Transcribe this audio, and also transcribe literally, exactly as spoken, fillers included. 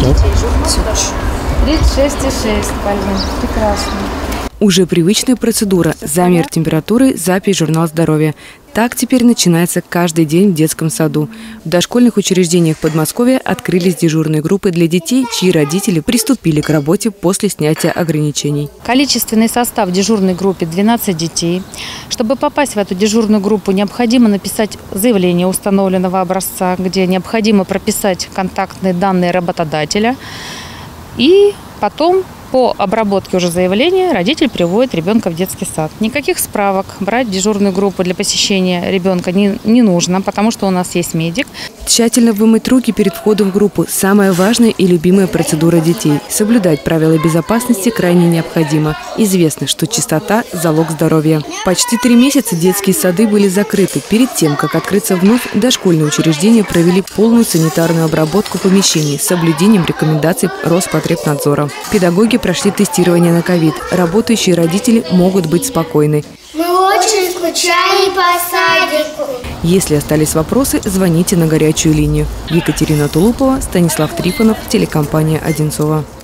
детей. Журнал тридцать шесть и шесть, Полин. Прекрасно. Уже привычная процедура – замер температуры, запись в журнал здоровья. Так теперь начинается каждый день в детском саду. В дошкольных учреждениях Подмосковья открылись дежурные группы для детей, чьи родители приступили к работе после снятия ограничений. Количественный состав в дежурной группе – двенадцать детей. Чтобы попасть в эту дежурную группу, необходимо написать заявление установленного образца, где необходимо прописать контактные данные работодателя. И потом по обработке уже заявления родитель приводит ребенка в детский сад. Никаких справок брать дежурную группу для посещения ребенка не, не нужно, потому что у нас есть медик. Тщательно вымыть руки перед входом в группу – самая важная и любимая процедура детей. Соблюдать правила безопасности крайне необходимо. Известно, что чистота – залог здоровья. Почти три месяца детские сады были закрыты. Перед тем, как открыться вновь, дошкольные учреждения провели полную санитарную обработку помещений с соблюдением рекомендаций Роспотребнадзора. Педагоги прошли тестирование на ковид. Работающие родители могут быть спокойны. Мы очень скучали по садику. Если остались вопросы, звоните на горячую линию. Екатерина Тулупова, Станислав Трифонов, телекомпания «Одинцово».